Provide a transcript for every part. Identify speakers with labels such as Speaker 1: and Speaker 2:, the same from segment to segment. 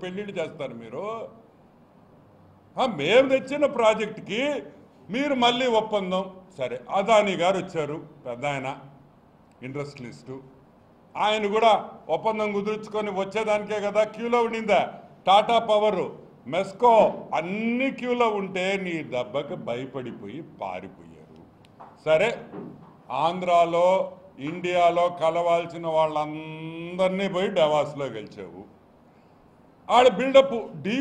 Speaker 1: పెళ్లిళ్ళు చేస్తారు మీరు. మేము తెచ్చిన ప్రాజెక్టుకి మీరు మళ్ళీ ఒప్పందం. సరే, అదానీ గారు వచ్చారు, పెద్ద ఆయన ఇండస్ట్రియలిస్టు. ఆయన కూడా ఒప్పందం కుదుర్చుకొని వచ్చేదానికే కదా క్యూలో ఉండిందా. టాటా పవరు, మెస్కో అన్ని క్యూలో ఉంటే నీ దెబ్బకి భయపడిపోయి పారిపోయారు. సరే, ఆంధ్రాలో ఇండియాలో కలవాల్సిన వాళ్ళందరినీ పోయి డవాస్లో గెలిచావు. ఆడ బిల్డప్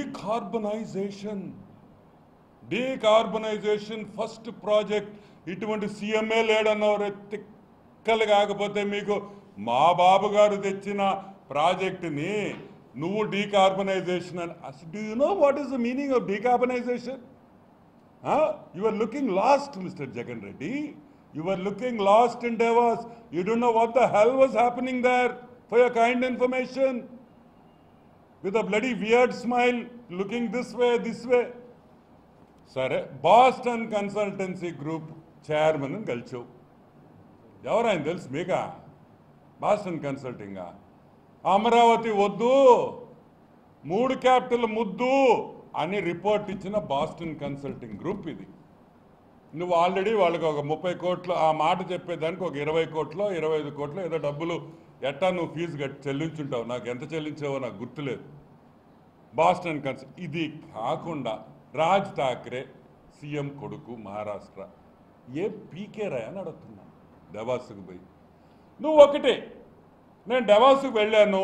Speaker 1: డీకార్బనైజేషన్ ఫస్ట్ ప్రాజెక్ట్. ఇటువంటి సీఎంఏ లేడన్నవారు తిక్కలు. కాకపోతే మీకు మా బాబు గారు తెచ్చిన ప్రాజెక్టుని నువ్వు డీకార్బనైజేషన్ అని. Do you know what is the meaning of decarbonization? You are looking lost, mister Jagan Reddy. You were looking lost in Davos. You don't know what the hell was happening there. For your kind information, with a bloody weird smile, looking this way. Sare, Boston Consultancy Group chairman in Galcho. Yavarain tells meka Boston Consulting. Amaravati voddu, Mood capital muddu ani report ichina Boston Consulting Group idi. నువ్వు already వాళ్ళకి ఒక 30 కోట్లు ఆ మాట చెప్పేదానికి ఒక 20 కోట్లు 25 కోట్లు ఏదో డబ్బులు ఎట్టా నువ్వు ఫీజు చెల్లించుంటావు. నాకు ఎంత చెల్లించావో నాకు గుర్తులేదు. Boston consult. ఇది కాకుండా రాజ్ ఠాక్రే సీఎం కొడుకు మహారాష్ట్ర ఏ పీకేరా అని అడుగుతున్నా. డవాస్కు పోయి నువ్వు ఒకటే, నేను డవాస్కు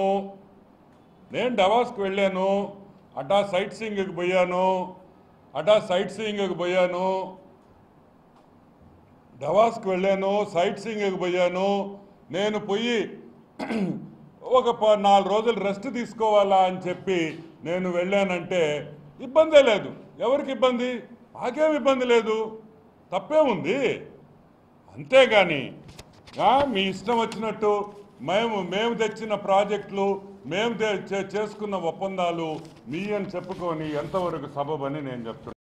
Speaker 1: వెళ్ళాను, అటా సైట్ సీయింగ్కి పోయాను, డవాస్కి వెళ్ళాను, సైట్ సీయింగ్కి పోయాను. నేను పోయి ఒక 4 రోజులు రెస్ట్ తీసుకోవాలా అని చెప్పి నేను వెళ్ళానంటే ఇబ్బందే లేదు. ఎవరికి ఇబ్బంది? నాకేం ఇబ్బంది లేదు, తప్పే ఉంది. అంతేగాని మీ ఇష్టం వచ్చినట్టు మేము తెచ్చిన ప్రాజెక్టులు, మేము చేసుకున్న ఒప్పందాలు మీ అని చెప్పుకొని ఎంతవరకు సబబని నేను చెప్తున్నాను.